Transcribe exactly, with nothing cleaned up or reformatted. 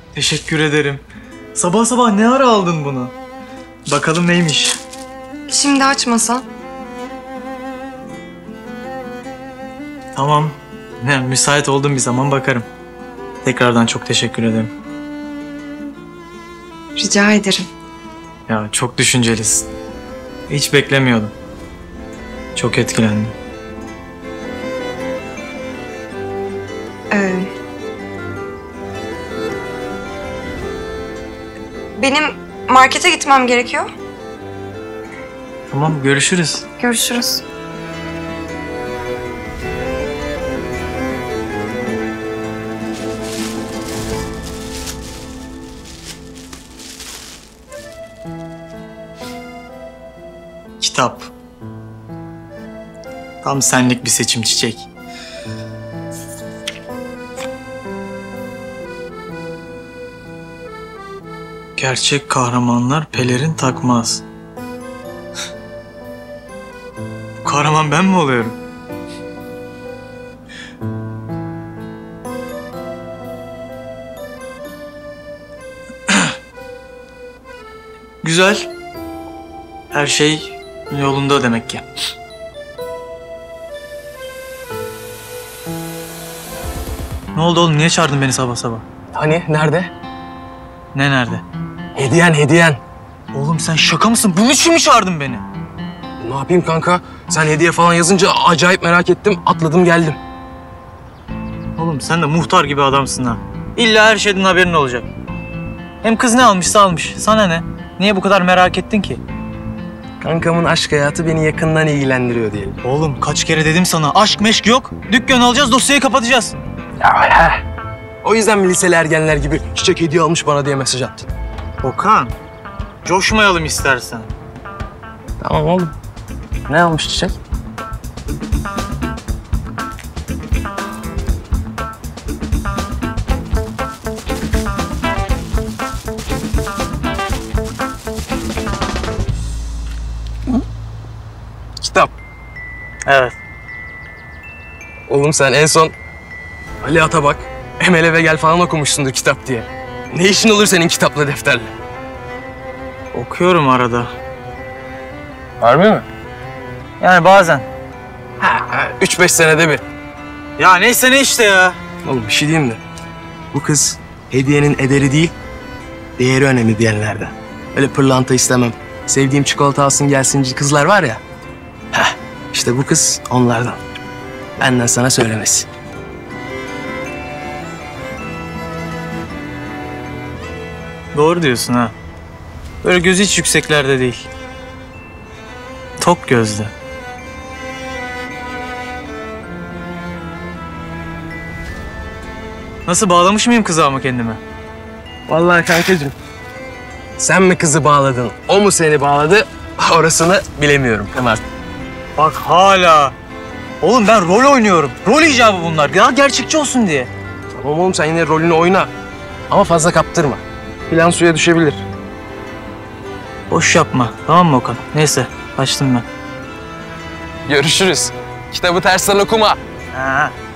Teşekkür ederim. Sabah sabah ne ara aldın bunu? Bakalım neymiş? Şimdi açmasa. Tamam. Ne, müsait olduğum bir zaman bakarım. Tekrardan çok teşekkür ederim. Rica ederim. Ya çok düşüncelisin. Hiç beklemiyordum. Çok etkilendim. Ee, benim markete gitmem gerekiyor. Tamam, görüşürüz. Görüşürüz. Kitap. Tam senlik bir seçim Çiçek. Gerçek kahramanlar pelerin takmaz. Bu kahraman ben mi oluyorum? Güzel. Her şey yolunda demek ki. Ne oldu oğlum? Niye çağırdın beni sabah sabah? Hani nerede? Ne nerede? Hediyen hediyen. Oğlum sen şaka mısın? Bunun için mi çağırdın beni? Ne yapayım kanka? Sen hediye falan yazınca acayip merak ettim. Atladım geldim. Oğlum sen de muhtar gibi adamsın ha. İlla her şeyden haberin olacak. Hem kız ne almışsa almış. Sana ne? Niye bu kadar merak ettin ki? Kankamın aşk hayatı beni yakından ilgilendiriyor diyelim. Oğlum kaç kere dedim sana aşk meşk yok. Dükkanı alacağız, dosyayı kapatacağız. Ya he. O yüzden mi liseli ergenler gibi çiçek hediye almış bana diye mesaj attın? Okan, coşmayalım istersen. Tamam oğlum. Ne almış çiçek? Kitap. Evet. Oğlum sen en son Ali Atabak, Emel Eve Gel falan okumuşsundur kitap diye. Ne işin olur senin kitapla, defterle? Okuyorum arada. Harbi mi? Yani bazen. Ha, ha, üç beş senede bir. Ya neyse ne işte ya. Oğlum bir şey diyeyim mi? Bu kız hediyenin ederi değil, değeri önemli diyenlerden. Öyle pırlanta istemem, sevdiğim çikolata alsın gelsinci kızlar var ya. Heh, işte bu kız onlardan. Benden sana söylemesi. Doğru diyorsun ha. Böyle gözü hiç yükseklerde değil. Tok gözlü. Nasıl, bağlamış mıyım kızı ama kendime? Vallahi kankacığım, sen mi kızı bağladın, o mu seni bağladı, orasını bilemiyorum Kımart. Bak hala. Oğlum ben rol oynuyorum. Rol icabı bunlar. Ya gerçekçi olsun diye. Tamam oğlum, sen yine rolünü oyna ama fazla kaptırma. Plan suya düşebilir. Boş yapma. Tamam mı Okan? Neyse, kaçtım ben. Görüşürüz. Kitabı tersten okuma. Ha.